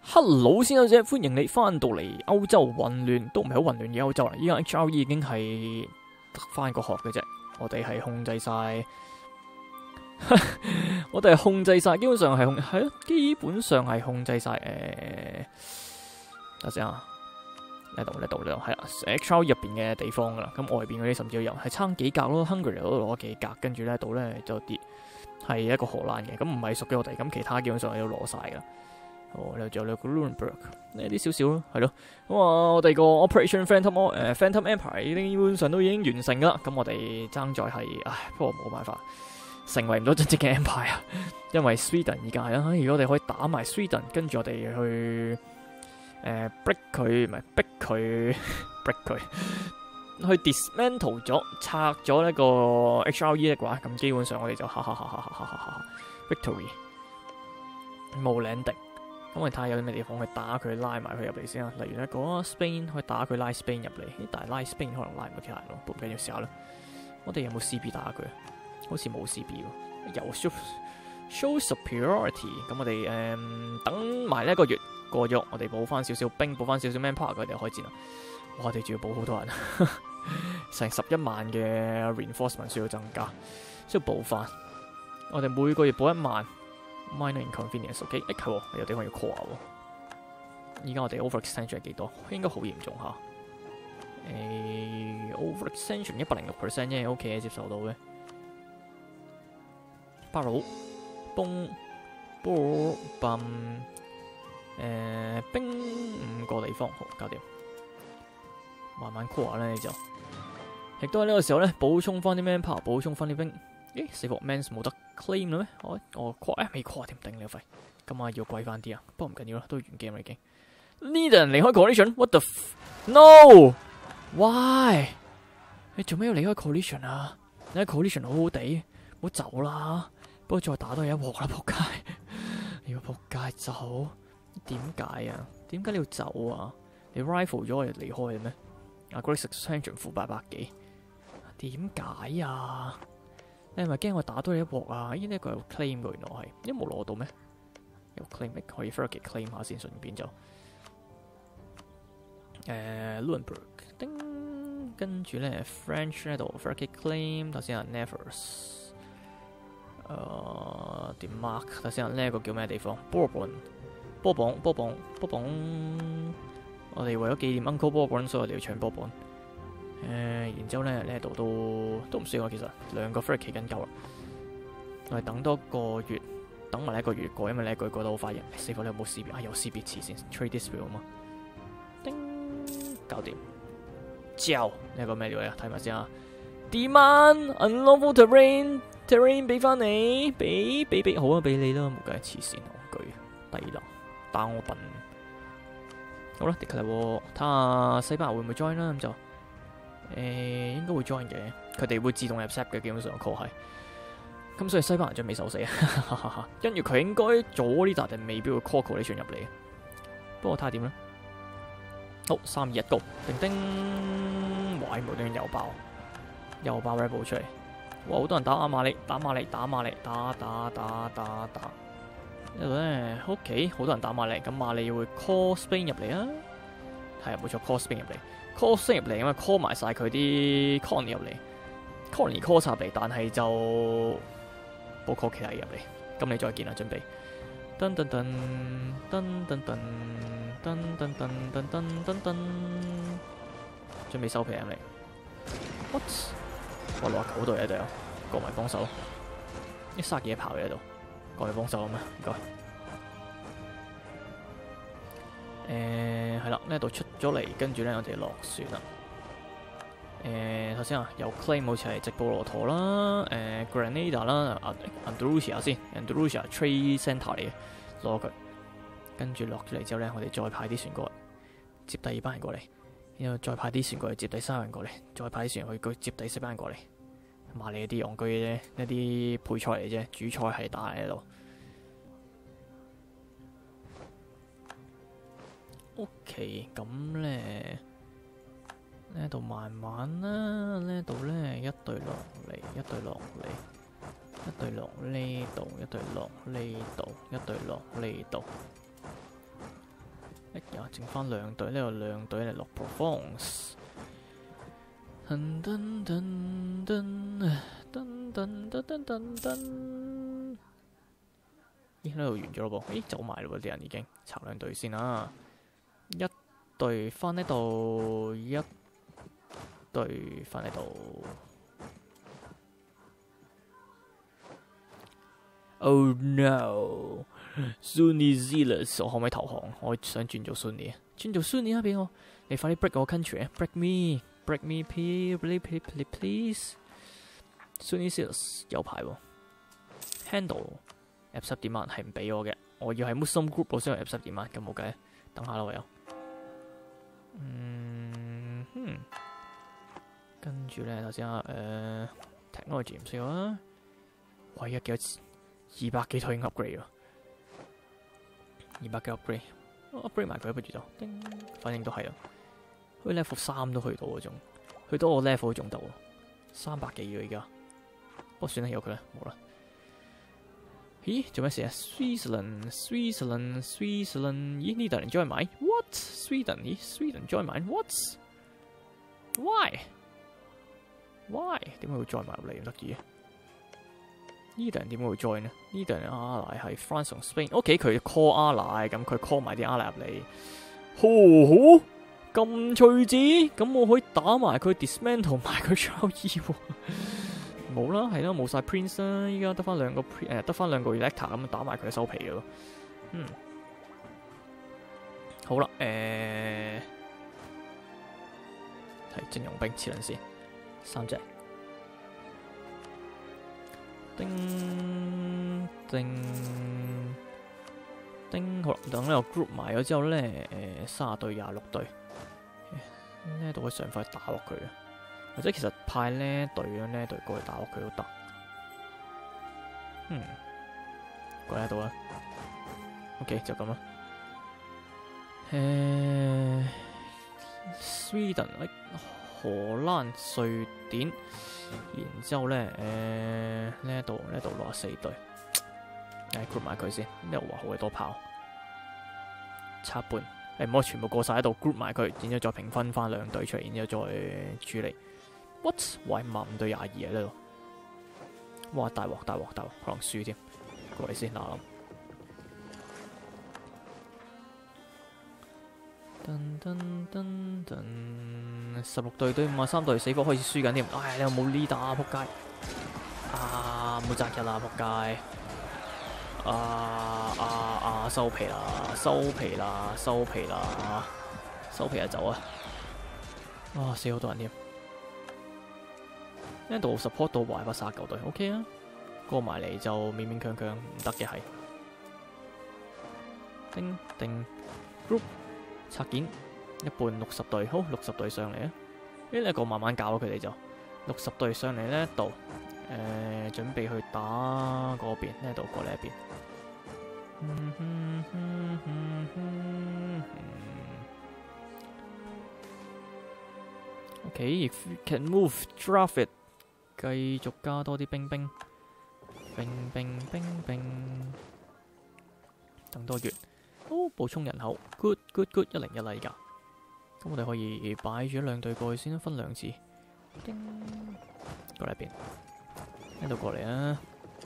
Hello，先生姐，歡迎你翻到嚟歐洲混亂，都唔係好混亂嘅歐洲啦。依家 HRE 已經係得翻個殼嘅啫，我哋係控制晒，我哋係控制晒，基本上係係咯，基本上係控制晒等陣啊，呢度係啦 ，HRE 入邊嘅地方噶啦，咁外邊嗰啲甚至有係差幾格咯 ，Hungary 嗰度攞幾格，跟住呢度咧就跌係一個荷蘭嘅，咁唔係屬於我哋，咁其他基本上都攞晒噶。哦，呢度仲有兩個 Nuremberg， 呢啲少少咯，係咯。咁我哋個 Operation Phantom Empire 基本上都已經完成啦。咁我哋爭在係，不過冇辦法，成為唔到真正嘅 Empire，因為 Sweden 而家係啦。如果我哋可以打埋 Sweden，跟住我哋去逼佢，唔係逼佢去 dismantle 咗，拆咗呢個 HRE 嘅話，咁基本上我哋就victory 冇領敵。咁我哋睇下有啲咩地方去打佢，拉埋佢入嚟先啊。例如咧，嗰 Spain 可以打佢拉 Spain 入嚟，但係拉 Spain 可能拉唔到其他人咯，都唔緊要試下啦。我哋有冇 CB 打佢？好似冇 CB 喎。有 show superiority， 咁我哋等埋呢一個月過咗，我哋補翻少少兵，補翻少少 manpower，佢哋開戰啦。哇！我哋仲要補好多人，成11萬嘅 reinforcement 需要增加，需要補翻。我哋每個月補1萬。Minor inconvenience，OK，係喎，有地方要 call 喎。依家我哋 overextension 係幾多？應該好嚴重下。overextension 106% 啫，OK 接受到嘅。巴魯崩波泵兵5個地方，好搞掂。慢慢 call 下咧就，亦都喺呢個時候咧補充翻啲 manpower，補充翻啲兵。死貨 mans 冇得 claim 啦咩？我跨未跨添，頂你個肺！今晚要貴翻啲啊，不過唔緊要啦，都完 game 啦已經。呢度人離開 coalition，what the no？Why？ 你做咩要離開 coalition 啊？你喺 coalition 好好地，唔好走啦！不過再打多一鑊啦，仆街！你要仆街走？點解啊？點解你要走啊？你 rifle 咗我就離開嘅咩？啊 ，Great Expansion 負800幾，點解啊？你係咪驚我打多你一鑊啊？呢一個有 claim 嘅，原來係，因為冇攞到咩？有 claim 可以 Fergie claim 下先，順便就Nuremberg 叮，跟住咧 French 呢度 Fergie claim， 頭先係 Nevers， 點 mark？ 頭先係呢一個叫咩地方？波榜，我哋為咗紀念 Uncle 波榜，所以我哋要搶波榜。然之後咧呢度都唔需要，其實2個 free 期緊夠啦。我哋等多個月，等埋呢一個月過，因為呢一個月過得好快嘅。死火你有冇 CB？ 有 CB 詞先 trade dispute 啊嘛。叮，搞掂。之後呢個咩料啊？睇埋先啊。Demand unlawful terrain 俾翻你，俾好啊，俾你啦，冇計，黐線戇居，低能，打我笨。好啦，declare war，睇下西班牙會唔會 join 啦，咁就。應該會 join 嘅，佢哋會自動入 set 嘅，基本上 call 係。咁所以西班牙仲未受死，跟住佢應該早呢扎定未必會 call coalition 入嚟。不過睇下點咧。好，3、2、1 go，叮叮，哇！無端端又爆 rebel 出嚟。哇！好多人打馬里，打。呢度咧 OK， 好多人打馬里，咁馬里會 call Spain 入嚟啊。係啊，冇錯 ，call Spain 入嚟。call 升入嚟，因為 call 埋晒佢啲 colony 入嚟 ，colony call 晒入嚟，但係就冇 call 其他嘢入嚟。咁你再見啦，準備。噔，準備收皮入嚟。What？ 我69度喺度，過埋幫手。一殺嘢跑喺度，過嚟幫手啊嘛，唔該。係啦，呢度出咗嚟，跟住咧我哋落船啦。頭先啊，有 claim 好似係直布羅陀啦，Grenada 啦，Andalusia 先 ，Andalusia Trade Centre 嚟嘅，攞佢。跟住落咗嚟之後咧，我哋再派啲船過嚟，接第2班人過嚟，然後再派啲船過嚟接第3班人過嚟，再派啲船去接第4班人過嚟。馬里啲戇居嘅啫，一啲配菜嚟啫，主菜係打喺度。OK， 咁咧呢度慢慢啦，呢度咧一隊落嚟，一隊落嚟，一隊落呢度，一隊落呢度，一隊落呢度。 呀，剩翻2隊，呢度2隊嚟落 Provence。噔噔噔噔噔噔噔噔噔。咦？呢度完咗咯噃？咦，走埋咯喎！啲人已經拆2隊先啦。一隊翻呢度，一隊翻呢度。Oh no! Sunni Zealous， 我可唔可以投降？我想轉做 Sunni， 轉做 Sunni 啊！俾我，你快啲 break 我 country 啊 ！break me，break me please。Sunni Zealous 有排喎 ，handle F10 demand 係唔俾我嘅，我要係 Muslim group 我先有 F10 demand，咁冇計，等下啦我又。跟住咧頭先technology 唔需要啊，喂啊幾多？200幾套已經 upgrade 喎，200幾 upgrade 埋佢不如就，叮，反正都係啊，去 level 3都去到嗰種，去到我 level 仲得喎，300幾嘅而家，不過算啦，由佢啦，冇啦。咦，做咩事啊 ？Switzerland， 咦呢度人 join 埋 ？What？ Sweden？ 咦 Sweden join 埋 ？What？Why？ 點解會 join 埋入嚟咁得意嘅？呢度人點會 join 呢？呢度人阿賴係 France 同 Spain，OK 佢 call 阿賴，咁佢 call 埋啲阿賴入嚟，好咁趣致，咁我可以打埋佢 dismantle 埋佢 Charlie 喎，冇啦，係啦，冇晒 Prince 啦，依家得翻2個得翻2個 Elector 咁打埋佢收皮咯，好啦，係徵用兵切輪先，3隻。叮叮叮，好啦，等呢個 group 埋咗之後咧，30隊26隊，呢度可以上快打落佢嘅，或者其實派呢隊呢隊過去打落佢都得，過嚟呢度啦 ，OK 就咁啦，Sweden 荷蘭、瑞典。然之後咧，呢度64隊，group 埋佢先。呢度話好鬼多炮，插半，唔好全部過晒喺度 group 埋佢，然之後再平分翻2隊出嚟，然之後再處理。What？ 喂，55對22啊呢度，哇大鑊，可能輸添。過嚟先嗱諗。16隊對53隊死火開始輸緊添，唉你又冇 leader 啊仆街，冇責任啊仆街，收皮啦走啊，死好多人添，呢度 support 到壞翻39隊 ，OK 啊，過埋嚟就勉勉強強唔得嘅係，叮 group。拆件一半60隊，好60隊上嚟啊！呢一個慢慢搞佢哋就60隊上嚟呢度，準備去打嗰邊，呢度過嚟一邊。OK，if you can move, draft it， 繼續加多啲兵，等多月。好，補充人口 ，good 101啦而家，咁我哋可以擺住2隊過去先，分2次，叮，過嚟一邊，呢度過嚟啊，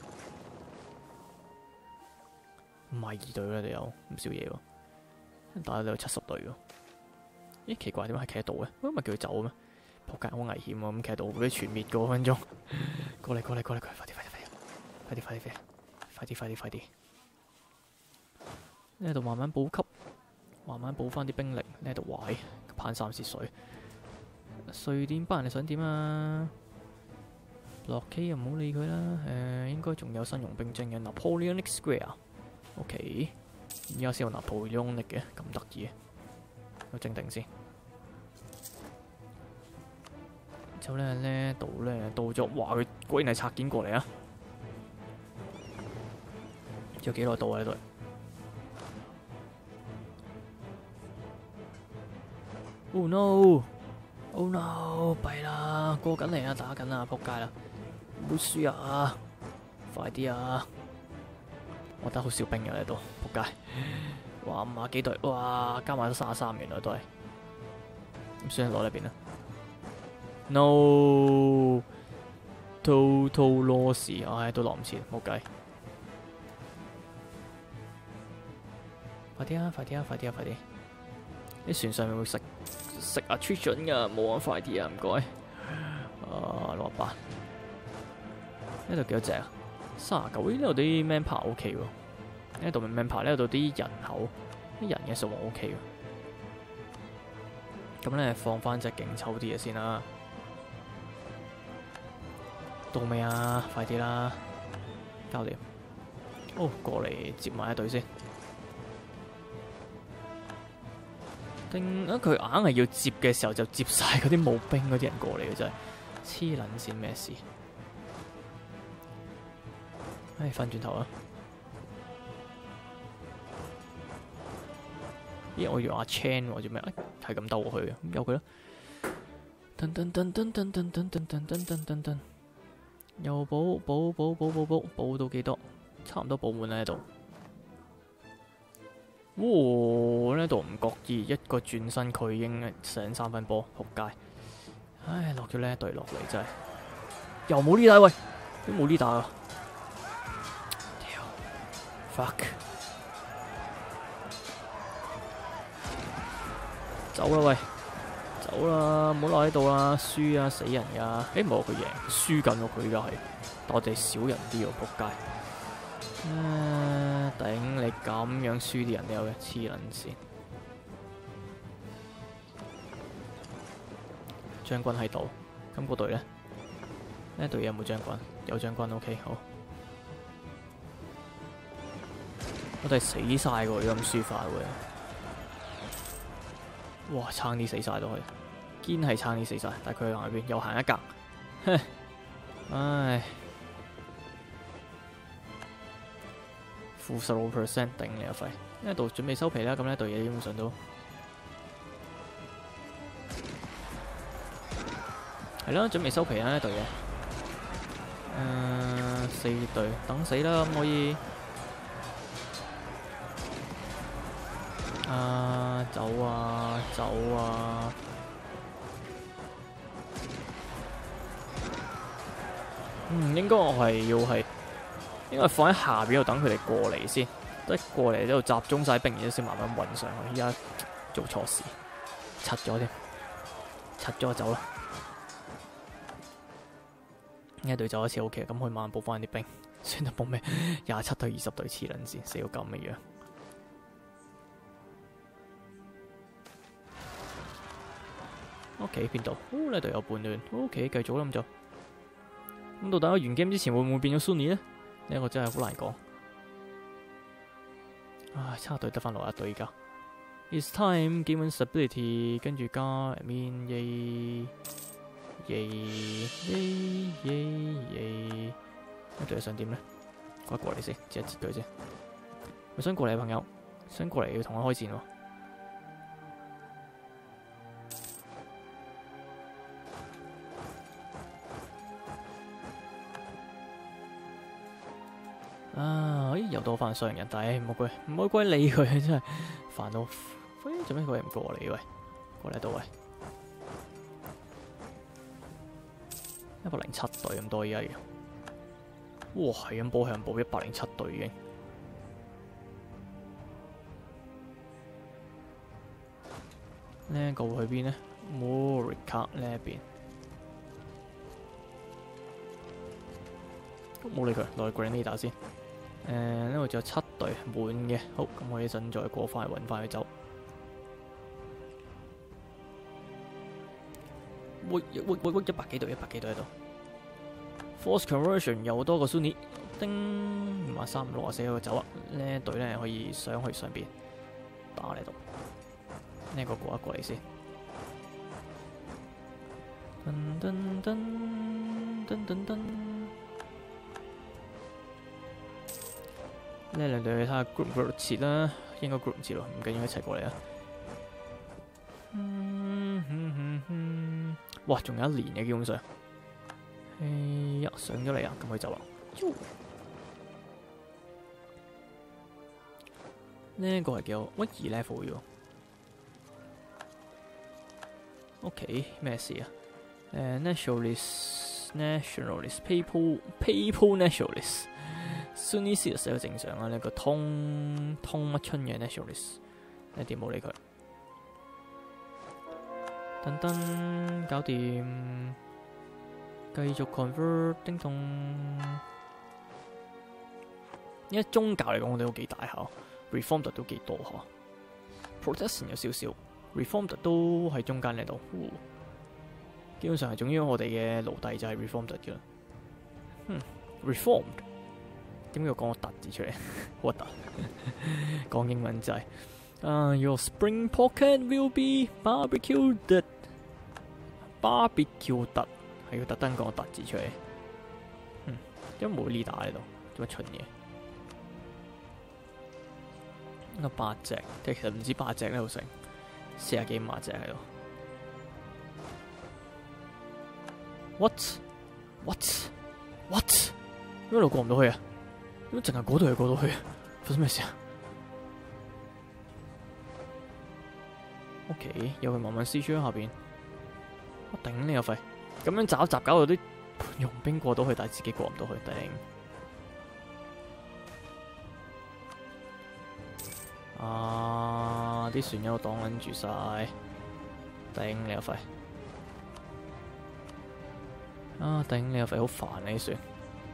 唔係2隊啦，你有唔少嘢喎，打到有70隊喎，咦奇怪點解係企喺度嘅？唔係叫佢走咩？仆街好危險喎，咁企喺度會全滅個分鐘，過嚟，快啲！呢度慢慢補給，慢慢補翻啲兵力。呢度壞，攀3蝕水。瑞典班人你想點啊？落 K 又唔好理佢啦。應該仲有新傭兵徵嘅 Napoleonic Square。OK， 而家先有 Napoleonic 嘅，咁得意嘅，我整定先。之後咧呢度咧到咗，哇！佢果然係拆件過嚟啊！仲有幾耐到啊？呢度？ Oh no！ 弊啦，過緊嚟啊，打緊啊，仆街啦！唔好輸啊，快啲啊！我得好少兵嘅喺度，仆街。 哇，50幾隊，哇，加埋都33，原來都係。咁算攞呢邊啦。No，total loss， 唉，都落唔切，冇計。快啲啊！快啲啊！快啲啊！快啲！啲船上面會食 attrition 㗎，冇咁快啲啊！唔該。68。呢度幾多隻啊？39。呢度啲 manpower OK 喎。呢度 manpower 呢度啲人口，啲人嘅數目 OK 喎。咁咧放翻隻勁抽啲嘢先啦。到未啊？快啲啦！搞掂。哦，過嚟接埋一隊先。定啊！佢硬係要接嘅時候就接晒嗰啲冇兵嗰啲人過嚟嘅，真係黐撚線咩事？唉，翻轉頭啊！咦，我以為阿 Chan 喎，做咩？係咁兜過去嘅，咁由佢啦。噔噔噔噔噔噔噔噔噔噔噔噔，又補到幾多？差唔多補滿啦喺度。哇！呢度唔覺意一個轉身，佢已經上3分波，仆街！唉，落咗呢一隊落嚟真係，又冇呢打喂，都冇呢打啊！屌 ，fuck！ 走啦喂，走啦，唔好落喺度啦，輸啊死人噶！誒，冇佢贏，輸緊喎佢而家係，但我哋少人啲喎，仆街！頂你咁樣輸啲人都有嘅，黐撚線！將軍喺度，咁嗰隊咧？呢隊有冇將軍？有將軍 ，OK 好。我哋死晒喎，如果咁輸法會。哇！撐啲死晒都可以，堅係撐啲死晒，但係佢行喺邊？又行一格，哼！唉。負15%，頂你個肺！呢度準備收皮啦，咁呢隊嘢基本上都係啦，準備收皮啦呢隊嘢。4隊等死啦，咁可以走啊走啊！應該我係要係。應該放喺下邊度等佢哋過嚟先，一過嚟呢度集中晒兵，然之後先慢慢運上去。依家做錯事，柒咗添，柒咗就走啦。呢隊走一次 OK，咁可以慢慢補翻啲兵。算得補咩？27對20對黐撚線，死到咁嘅樣。OK 邊度？呢隊有叛亂。OK 繼續啦咁就。咁到底我完 game 之前會唔會變咗 Sunny 呢？呢個真係好難講，唉，差隊得翻落一隊而家。It's time given stability， 跟住加 admin yay， 呢隊想點呢？過嚟先，截一截佢先。我想過嚟嘅朋友，想過嚟要同我開戰喎。又多翻商人，但係唔好鬼理佢，真係煩到。喂，做咩佢唔過嚟？喂，過嚟到喂，107隊咁多而家要，哇係咁補向補107隊已經。呢個會去邊呢？摩瑞卡呢一邊，冇理佢，落去 Grenada 先。呢度仲有7隊滿嘅，好，咁我一陣再過翻去揾翻佢走。喂，100幾隊喺度。Force conversion 又多個 Sunny， 叮53、64喺度走啊！呢隊咧可以上去上邊打呢度，呢個過一過嚟先。噔。呢兩隊睇下 group 唔 group 切啦，應該 group 唔切咯，唔緊要一齊過嚟啊！哇，仲有1年嘅基本上，上咗嚟啊，咁佢走啦。 呢個係叫乜2 level 喎 ？OK， 咩事啊？nationalist people nationalist Sunni Shias 係正常啊。呢個通乜春嘅 nationalist， 一啲冇理佢。噔噔，搞掂，繼續 convert 叮咚。因為宗教嚟講，我哋都幾大下 ，Reformed 都幾多下 ，Protestant 有少少 ，Reformed 都喺中間呢度。基本上係總之我哋嘅奴隸就係 Reformed 嘅啦。Reformed 點解要講個突字出嚟？好核突！講英文就係、Your spring pocket will be barbecued。barbecue 突係要特登講個突字出嚟。點解冇呢打喺度？做乜蠢嘢？應該8隻，其實唔止8隻呢度成40幾50隻喺度。What？ 點解路過唔到去啊？點解淨係嗰度去過到去啊？發生咩事啊 ？OK， 有佢慢慢撕出喺下邊。我頂你個肺！咁樣找雜搞到啲傭兵過到去，但係自己過唔到去，頂！啲船友擋緊住晒，頂你個肺！頂你個肺，好煩啊啲船！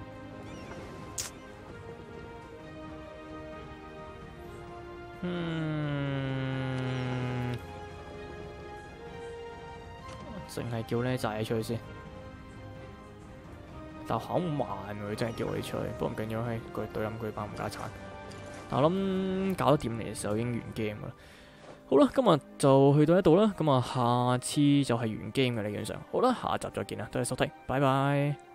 淨係叫呢紮嘢出去先，但係好慢喎，真係叫我哋出去。不過唔緊要，係佢對冧佢班唔家產。但我諗搞得掂嚟嘅時候已經完 game 啦。好啦，今日就去到呢度啦。咁啊，下次就係完 game 嘅理論上。好啦，下集再見啦，多謝收睇，拜拜。